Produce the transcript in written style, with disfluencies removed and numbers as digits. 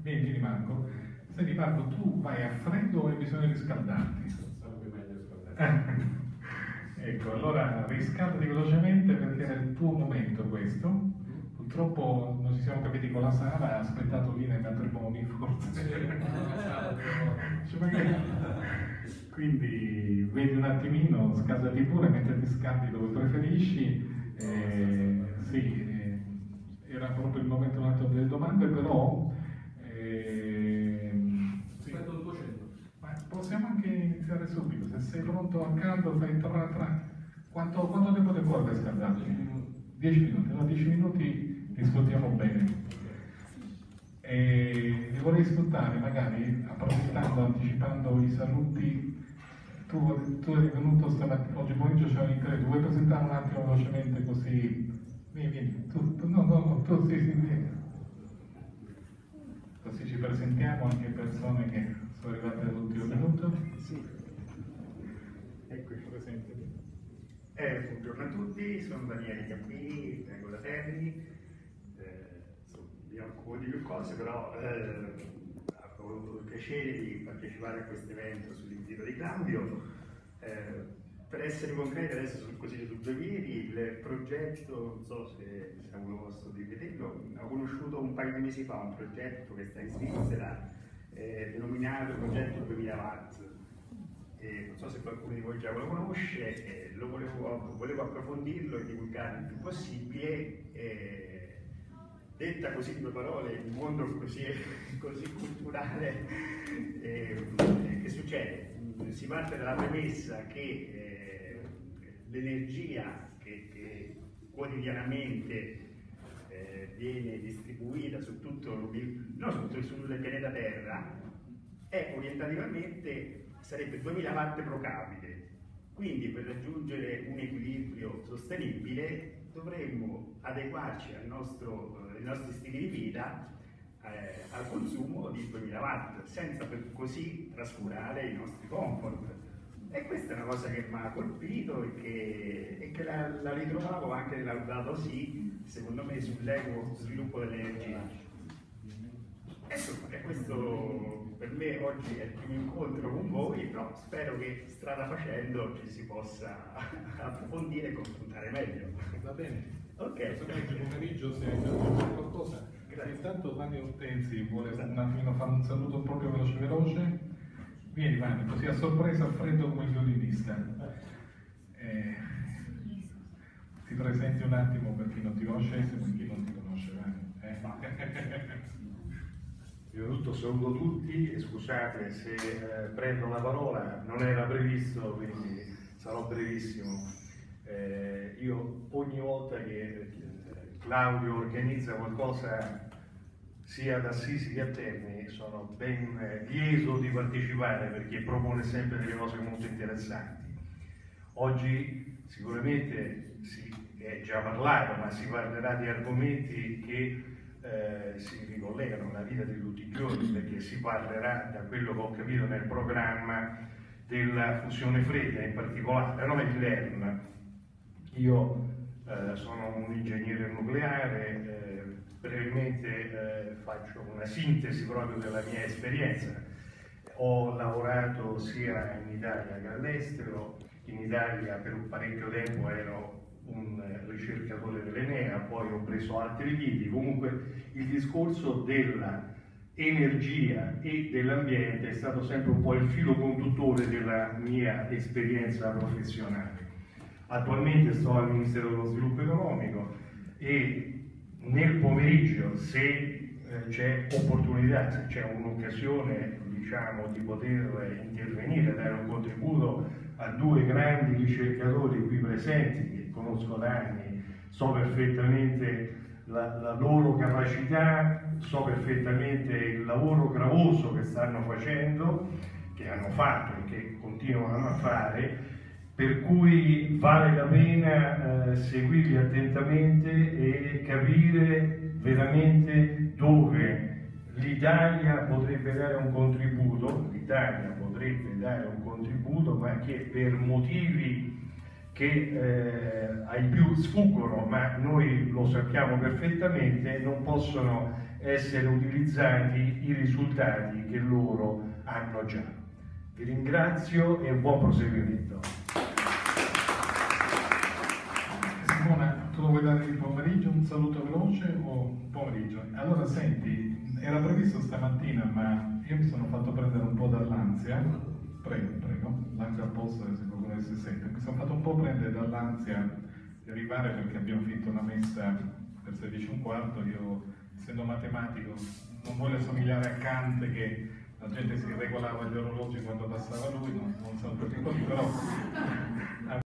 Vieni Marco. Senti Marco, tu vai a freddo o hai bisogno di riscaldarti? Sarebbe meglio riscaldarti. Ecco, allora riscaldati velocemente perché è il tuo momento questo. Purtroppo non ci siamo capiti con la Sara, ha aspettato lì nei matrimoni forse. Quindi vedi un attimino, scaldati pure, mettiti scaldi dove preferisci. Sì, era proprio il momento un attimo delle domande, però sì. Aspetta il tuo centro. Ma possiamo anche iniziare subito, se sei pronto a caldo fai tra. Quanto tempo ti vuole per scaldarti? 10 minuti, no? 10 minuti discutiamo bene. E li vorrei sfruttare, magari approfittando, anticipando i saluti. Tu eri venuto oggi pomeriggio, c'era in tre, tu vuoi presentare un attimo velocemente così? Vieni, tu sì, vieni. Così ci presentiamo anche persone che sono arrivate all'ultimo minuto. Sì. Eccoci, presentati. Buongiorno a tutti, sono Daniele Cappini, vengo da Terni, vi occupo di più cose, però ho avuto il piacere di partecipare a questo evento sull'invito di Claudio. Per essere concreti adesso sono così su due piedi, il progetto, non so se ho avuto modo di vederlo, ho conosciuto un paio di mesi fa un progetto che sta in Svizzera, denominato Progetto 2000 Watt. Non so se qualcuno di voi già lo conosce, volevo approfondirlo e divulgarlo il più possibile. Detta così in due parole, il mondo così culturale, che succede? Si parte dalla premessa che l'energia che quotidianamente viene distribuita su tutto sul pianeta Terra è orientativamente sarebbe 2000 watt pro capite. Quindi per raggiungere un equilibrio sostenibile dovremmo adeguarci ai nostri stili di vita al consumo di 2000 watt, senza per così trascurare i nostri comfort. E questa è una cosa che mi ha colpito e che la ritrovavo anche nella Laudato Si, secondo me, sull'equo sviluppo dell'energia. E questo per me oggi è il primo incontro con voi, però spero che strada facendo ci si possa approfondire e confrontare meglio. Va bene. Ok. Oggi pomeriggio se c'è qualcosa. Intanto Vanni Ortensi vuole un attimino fare un saluto proprio veloce. Vieni Vanni, così a sorpresa, a freddo come il violinista. Ti presenti un attimo per chi non ti conosce e per chi non ti conosce, Vanni. Prima di tutto saluto tutti e scusate se prendo la parola, non era previsto, quindi sarò brevissimo. Io ogni volta che Claudio organizza qualcosa sia ad Assisi che a Terni sono ben lieto di partecipare perché propone sempre delle cose molto interessanti. Oggi sicuramente si è già parlato, ma si parlerà di argomenti che si ricollegano alla vita di tutti i giorni, perché si parlerà, da quello che ho capito nel programma, della fusione fredda, in particolare, no? Il LERN. Io sono un ingegnere nucleare, brevemente faccio una sintesi proprio della mia esperienza. Ho lavorato sia in Italia che all'estero. In Italia per un parecchio tempo ero un ricercatore dell'Enea, poi ho preso altri lidi. Comunque il discorso dell'energia e dell'ambiente è stato sempre un po' il filo conduttore della mia esperienza professionale. Attualmente sto al Ministero dello Sviluppo Economico e nel pomeriggio, se c'è opportunità, se c'è un'occasione, diciamo, di poter intervenire, dare un contributo a due grandi ricercatori qui presenti che conosco da anni, so perfettamente la loro capacità, so perfettamente il lavoro gravoso che stanno facendo, che hanno fatto e che continuano a fare, per cui vale la pena seguirli attentamente e capire veramente dove l'Italia potrebbe dare un contributo, ma che per motivi che ai più sfuggono, ma noi lo sappiamo perfettamente, non possono essere utilizzati i risultati che loro hanno già. Vi ringrazio e buon proseguimento. Simona, tu vuoi dare il pomeriggio un saluto veloce o pomeriggio? Allora senti, era previsto stamattina, ma io mi sono fatto prendere un po' dall'ansia. Prego, lascia a posto se qualcuno si sente. Mi sono fatto un po' prendere dall'ansia di arrivare perché abbiamo finito una messa per 16:15. Io, essendo matematico, non voglio somigliare a Kant che la gente si regolava gli orologi quando passava lui, non sono proprio così, però